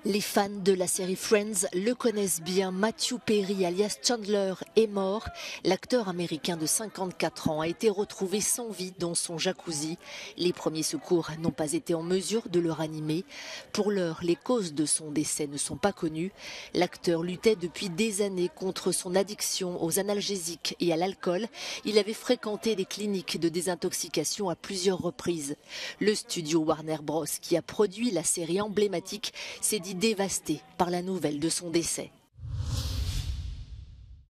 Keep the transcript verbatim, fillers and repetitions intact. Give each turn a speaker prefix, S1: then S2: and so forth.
S1: Les fans de la série Friends le connaissent bien. Matthew Perry, alias Chandler, est mort. L'acteur américain de cinquante-quatre ans a été retrouvé sans vie dans son jacuzzi. Les premiers secours n'ont pas été en mesure de le ranimer. Pour l'heure, les causes de son décès ne sont pas connues. L'acteur luttait depuis des années contre son addiction aux analgésiques et à l'alcool. Il avait fréquenté des cliniques de désintoxication à plusieurs reprises. Le studio Warner Bros, qui a produit la série emblématique, s'est dit dévasté par la nouvelle de son décès.